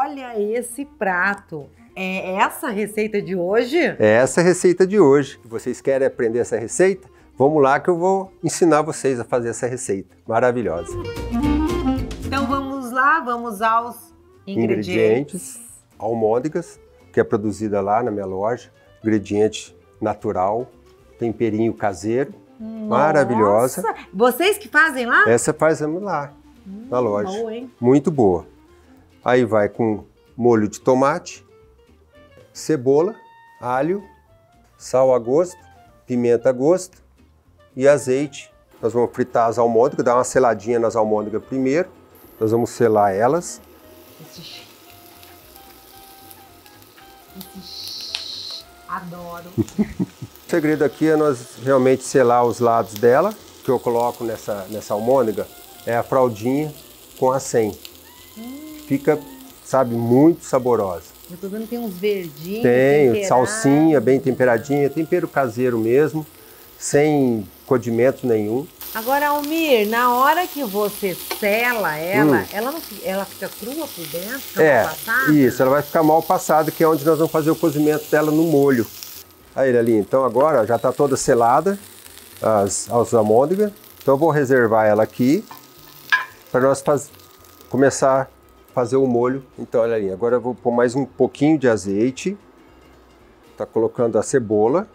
olha esse prato. É essa a receita de hoje? É essa a receita de hoje. Vocês querem aprender essa receita? Vamos lá que eu vou ensinar vocês a fazer essa receita maravilhosa. Então vamos lá, vamos aos ingredientes. Almôndegas, que é produzida lá na minha loja. Ingrediente natural, temperinho caseiro, maravilhosa. Vocês que fazem lá? Essa fazemos lá, na loja. Boa, hein? Muito boa. Aí vai com molho de tomate, cebola, alho, sal a gosto, pimenta a gosto e azeite. Nós vamos fritar as almôndegas, dar uma seladinha nas almôndegas primeiro. Nós vamos selar elas. Adoro. O segredo aqui é nós realmente selar os lados dela. O que eu coloco nessa almôndega é a fraldinha com a 100. Fica, sabe, muito saborosa. Eu tô vendo que tem uns verdinhos. Tem, salsinha bem temperadinha, tempero caseiro mesmo, sem condimento nenhum. Agora, Almir, na hora que você sela ela, ela fica crua por dentro? Fica mal passada? Isso, ela vai ficar mal passada, que é onde nós vamos fazer o cozimento dela no molho. Aí, ali, então agora já está toda selada as almôndegas. Então eu vou reservar ela aqui para nós começar a fazer o molho. Então, olha ali, agora eu vou pôr mais um pouquinho de azeite. Tá colocando a cebola.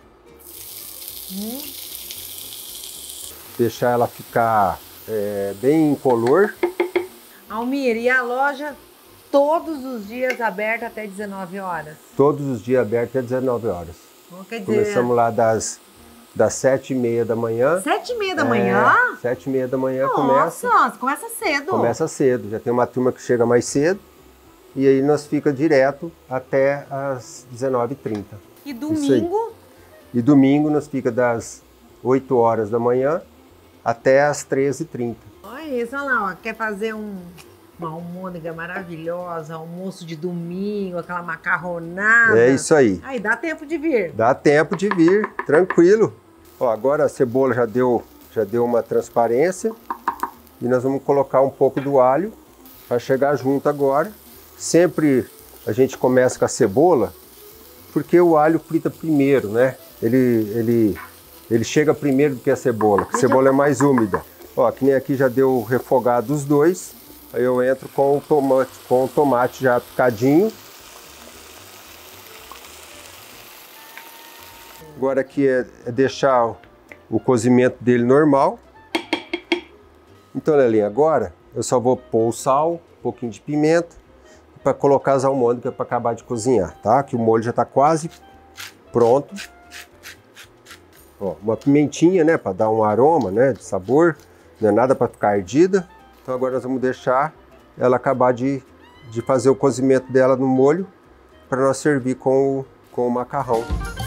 Deixar ela ficar bem incolor. Almir, e a loja todos os dias aberta até 19 horas? Todos os dias aberto até 19 horas. Quer dizer, começamos lá das 7h30 da manhã. 7h30 da manhã? 7h30 da manhã. Nossa, começa cedo. Começa cedo. Já tem uma turma que chega mais cedo. E aí nós fica direto até as 19h30. E domingo? E domingo nós fica das 8 horas da manhã até as 13h30. Olha isso, olha lá, ó, quer fazer uma almôndega maravilhosa, almoço de domingo, aquela macarronada. É isso aí. Aí dá tempo de vir. Dá tempo de vir, tranquilo. Ó, agora a cebola já deu uma transparência e nós vamos colocar um pouco do alho para chegar junto agora. Sempre a gente começa com a cebola porque o alho frita primeiro, né? Ele chega primeiro do que a cebola, porque a cebola é mais úmida. Ó, que nem aqui já deu refogado os dois. Aí eu entro com o tomate já picadinho. Agora aqui é deixar o cozimento dele normal. Então, Lelinha, agora eu só vou pôr o sal, um pouquinho de pimenta, para colocar as almôndegas para acabar de cozinhar, tá? Que o molho já está quase pronto. Ó, uma pimentinha, né, para dar um aroma, né, de sabor, não é nada para ficar ardida. Então agora nós vamos deixar ela acabar de fazer o cozimento dela no molho para nós servir com o macarrão.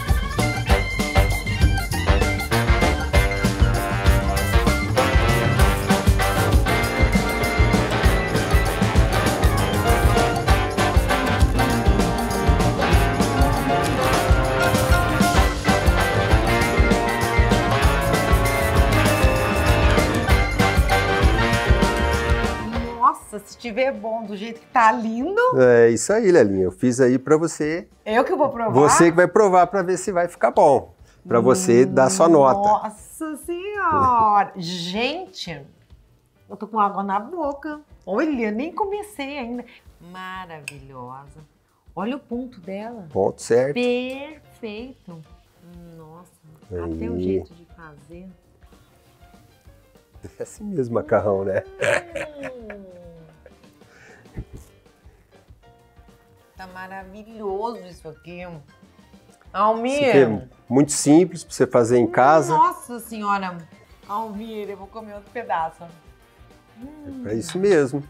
Se estiver bom do jeito que tá lindo. É isso aí, Lelinha. Eu fiz aí para você. Eu que vou provar? Você que vai provar para ver se vai ficar bom. Para você dar sua nota. Nossa Senhora! Gente, eu tô com água na boca. Olha, nem comecei ainda. Maravilhosa. Olha o ponto dela. Ponto certo. Perfeito. Nossa, aí. Até o jeito de fazer. É assim mesmo, macarrão, né? Tá maravilhoso isso aqui. Almir. Isso aqui é muito simples para você fazer em casa. Nossa Senhora. Almir, eu vou comer outro pedaço. É isso mesmo.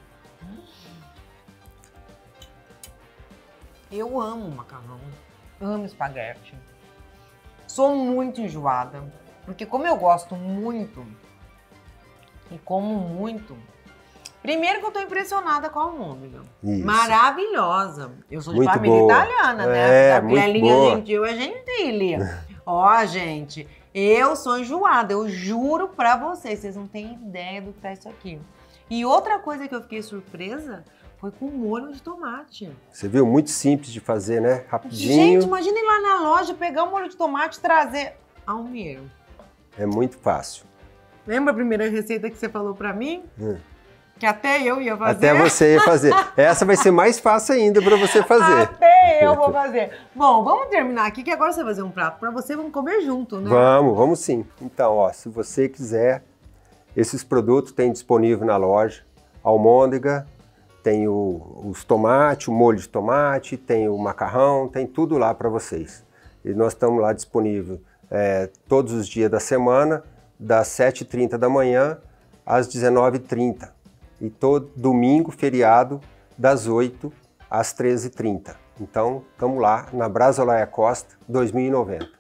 Eu amo macarrão. Amo espaguete. Sou muito enjoada. Porque como eu gosto muito e como muito... Primeiro que eu tô impressionada com a almôndega. Maravilhosa. Eu sou de muito família boa. italiana, né? A muito galinha boa. gentil é gentile. Ó, gente, eu sou enjoada. Eu juro pra vocês não têm ideia do que tá isso aqui. E outra coisa que eu fiquei surpresa foi com molho de tomate. Você viu? Muito simples de fazer, né? Rapidinho. Gente, imagina ir lá na loja, pegar um molho de tomate e trazer ao mineiro. É muito fácil. Lembra a primeira receita que você falou pra mim? Que até eu ia fazer. Até você ia fazer. Essa vai ser mais fácil ainda para você fazer. Até eu vou fazer. Bom, vamos terminar aqui, que agora você vai fazer um prato pra você, vamos comer junto, né? Vamos sim. Então, ó, se você quiser, esses produtos tem disponível na loja. Almôndega, tem os tomates, o molho de tomate, tem o macarrão, tem tudo lá para vocês. E nós estamos lá disponível todos os dias da semana, das 7h30 da manhã às 19h30. E todo domingo, feriado, das 8 às 13h30. Então, estamos lá na Brasa Olaya Costa, 2090.